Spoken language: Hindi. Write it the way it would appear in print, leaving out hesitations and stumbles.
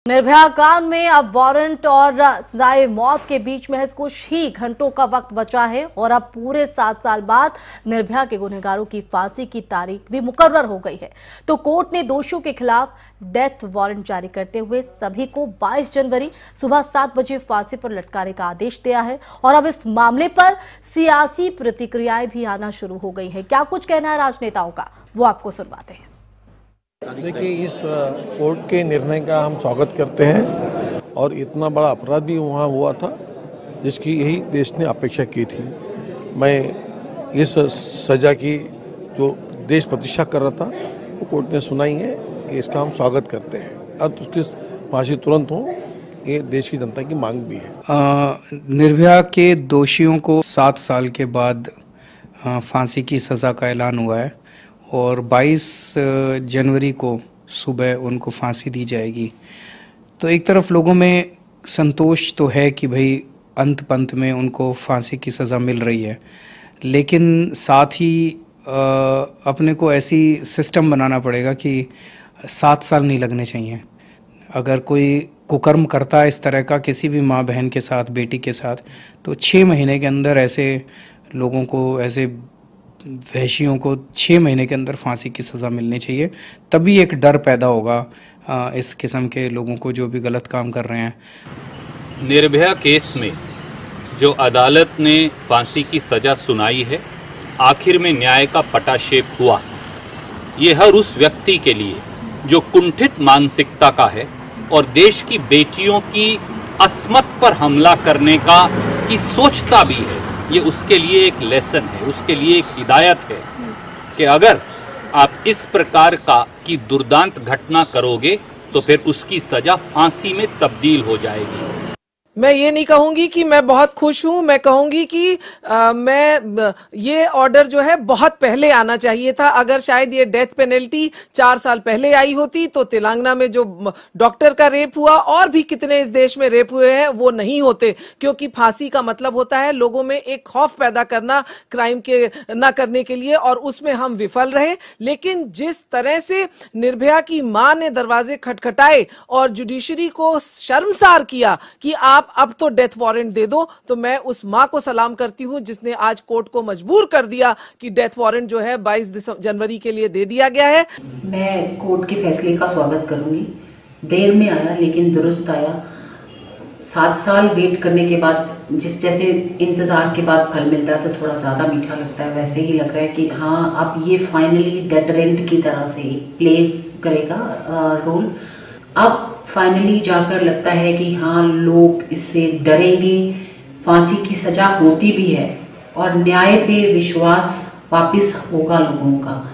निर्भया कांड में अब वारंट और सजाए मौत के बीच महज कुछ ही घंटों का वक्त बचा है और अब पूरे 7 साल बाद निर्भया के गुनहगारों की फांसी की तारीख भी मुकर्रर हो गई है। तो कोर्ट ने दोषियों के खिलाफ डेथ वारंट जारी करते हुए सभी को 22 जनवरी सुबह 7 बजे फांसी पर लटकाने का आदेश दिया है और अब इस मामले पर सियासी प्रतिक्रियाएं भी आना शुरू हो गई है। क्या कुछ कहना है राजनेताओं का, वो आपको सुनवाते हैं। देखिए, इस कोर्ट के निर्णय का हम स्वागत करते हैं और इतना बड़ा अपराध भी वहाँ हुआ था जिसकी यही देश ने अपेक्षा की थी। मैं इस सज़ा की जो देश प्रतीक्षा कर रहा था वो कोर्ट ने सुनाई है, इसका हम स्वागत करते हैं। अब उसकी फांसी तुरंत हो, ये देश की जनता की मांग भी है। निर्भया के दोषियों को 7 साल के बाद फांसी की सज़ा का ऐलान हुआ है और 22 जनवरी को सुबह उनको फांसी दी जाएगी। तो एक तरफ लोगों में संतोष तो है कि भाई अंत पंत में उनको फांसी की सज़ा मिल रही है, लेकिन साथ ही अपने को ऐसी सिस्टम बनाना पड़ेगा कि 7 साल नहीं लगने चाहिए। अगर कोई कुकर्म करता है इस तरह का किसी भी माँ बहन के साथ, बेटी के साथ, तो 6 महीने के अंदर ऐसे लोगों को, ऐसे वहशियों को 6 महीने के अंदर फांसी की सज़ा मिलनी चाहिए। तभी एक डर पैदा होगा इस किस्म के लोगों को जो भी गलत काम कर रहे हैं। निर्भया केस में जो अदालत ने फांसी की सज़ा सुनाई है, आखिर में न्याय का पटाक्षेप हुआ। ये हर उस व्यक्ति के लिए जो कुंठित मानसिकता का है और देश की बेटियों की अस्मत पर हमला करने का की सोचता भी है, ये उसके लिए एक लेसन है, उसके लिए एक हिदायत है कि अगर आप इस प्रकार की दुर्दांत घटना करोगे तो फिर उसकी सजा फांसी में तब्दील हो जाएगी। मैं ये नहीं कहूंगी कि मैं बहुत खुश हूं, मैं कहूंगी कि ये ऑर्डर जो है बहुत पहले आना चाहिए था। अगर शायद ये डेथ पेनल्टी 4 साल पहले आई होती तो तेलंगाना में जो डॉक्टर का रेप हुआ और भी कितने इस देश में रेप हुए हैं वो नहीं होते, क्योंकि फांसी का मतलब होता है लोगों में एक खौफ पैदा करना क्राइम के ना करने के लिए, और उसमें हम विफल रहे। लेकिन जिस तरह से निर्भया की मां ने दरवाजे खटखटाए और जुडिशरी को शर्मसार किया कि आप अब तो डेथ वारंट दे दो, तो मैं उस मां को सलाम करती हूं जिसने आज कोर्ट को मजबूर कर दिया कि डेथ वारंट जो है 22 जनवरी के लिए दे दिया गया है। मैं कोर्ट के फैसले का स्वागत करूंगी। देर में आया लेकिन दुरुस्त आया। 7 साल वेट करने के बाद जिस जैसे इंतजार के बाद फल मिलता है तो थोड़ा ज्यादा मीठा लगता है, वैसे ही लग रहा है कि हाँ अब ये फाइनली डेटरेंट की तरह से प्ले करेगा रोल। अब फाइनली जाकर लगता है कि हाँ लोग इससे डरेंगे, फांसी की सजा होती भी है और न्याय पे विश्वास वापस होगा लोगों का।